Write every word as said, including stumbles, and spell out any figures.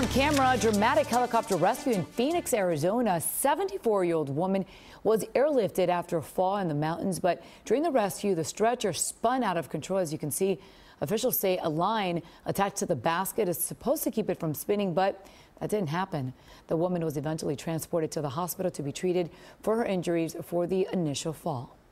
on camera, a dramatic helicopter rescue in Phoenix, Arizona. A seventy-four-year-old woman was airlifted after a fall in the mountains, but during the rescue, the stretcher spun out of control. As you can see, officials say a line attached to the basket is supposed to keep it from spinning, but that didn't happen. The woman was eventually transported to the hospital to be treated for her injuries for the initial fall.